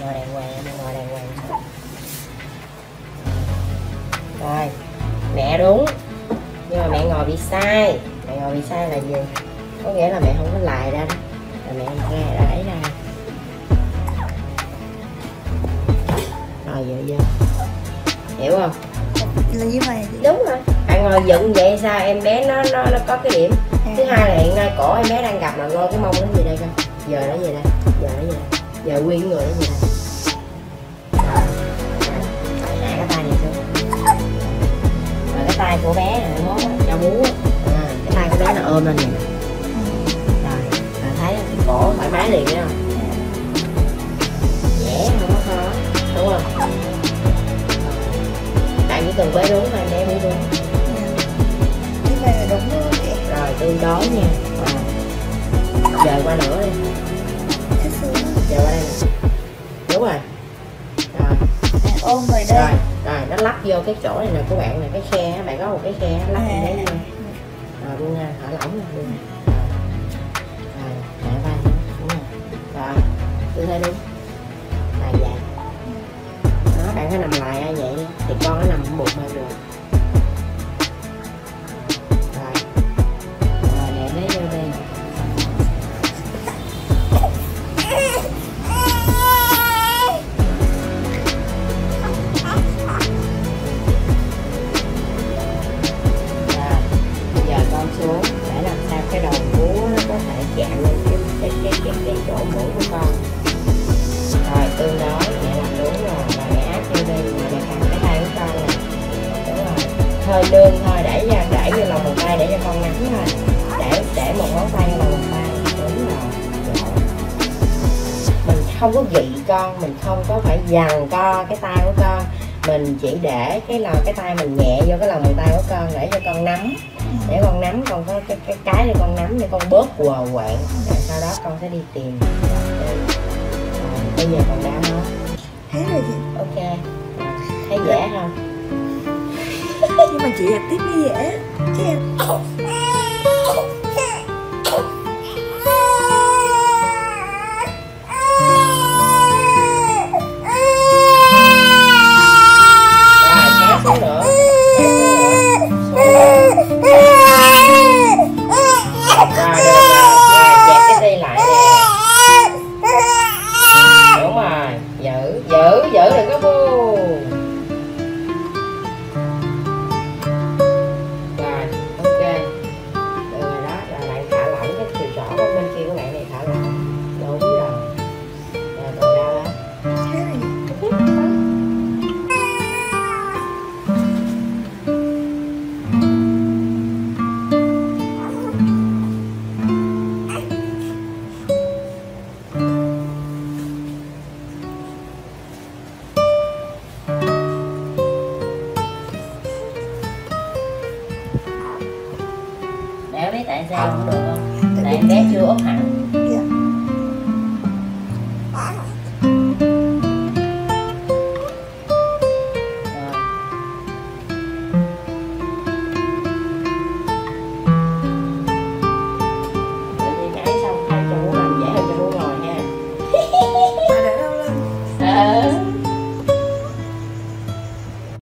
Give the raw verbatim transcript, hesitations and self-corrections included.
ngồi đàng hoàng, em ngồi đàng hoàng. Rồi, mẹ đúng, nhưng mà mẹ ngồi bị sai. Mẹ ngồi bị sai là gì? Có nghĩa là mẹ không có lài ra đó, là mẹ ra ra ấy ra. Rồi vậy giờ hiểu không? Là như vậy. Đúng rồi, bạn ngồi dựng vậy sao em bé nó nó nó có cái điểm. À. Thứ hai là hiện nay cổ em bé đang gặp là lôi cái mông nó về đây coi. Giờ nó về đây, giờ nó về đây, giờ nguyên người nó về đây. Hạ cái tay này xuống. Rồi cái tay của bé này nó cho bú. À, cái tay của bé nó ôm lên nè. Rồi, bạn thấy cái cổ thoải mái liền thấy không? Dễ không có khó, đúng không? Bạn chỉ cần bế đúng thôi, em bé bế đúng. Như vậy là đúng luôn chị. Rồi tương đối nha. À. Dời qua nữa đi. Dời qua đây nè. Đúng rồi. Rồi. À, ôm rồi đây. Rồi, rồi nó lắp vô cái chỗ này nè của bạn này, cái khe, bạn có một cái khe lắp lên đấy vô. Rồi buông ra, thở lỏng ra, buông ra. Rồi, nhẹ vai nữa, đúng rồi. Rồi, tư thế đúng. Lại dài. Đó, bạn phải nằm lại như vậy đi, thì con nó nằm bụng hơn được. Rồi, rồi để bé vô đây. Xuống để làm sao cái đầu vú nó có thể chạm lên cái cái cái cái, cái chỗ mũi của con. Rồi tương đối mẹ làm đúng rồi, rồi mẹ áp vô đi, rồi mẹ cầm cái tay của con nè, đúng rồi, hơi nương thôi, để ra để vô lòng bàn tay để cho con nắm thôi, để để một ngón tay vào lòng bàn tay, đúng rồi. Rồi mình không có gị con, mình không có phải giằng co cái tay của con, mình chỉ để cái lòng cái tay mình nhẹ vô cái lòng bàn tay của con để cho con nắm. Để con nắm, con có cái cái cái để con nắm để con bớt quờ quạng, rồi sau đó con sẽ đi tìm. Rồi, bây giờ còn đau không? Hết rồi chị. Ok, thấy dễ không? Nhưng mà chị tiếp mới dễ chứ em. Xuống nữa. Đúng rồi, giữ, giữ, giữ đừng có buông. Rồi, ok. Được rồi đó, rồi bạn thả lỏng cái chiều trỏ của bên kia của bạn này, thả lỏng. Đúng rồi. Rồi còn đau không? Hết rồi. Để biết tại sao không được không? Tại em bé chưa ốp hẳn.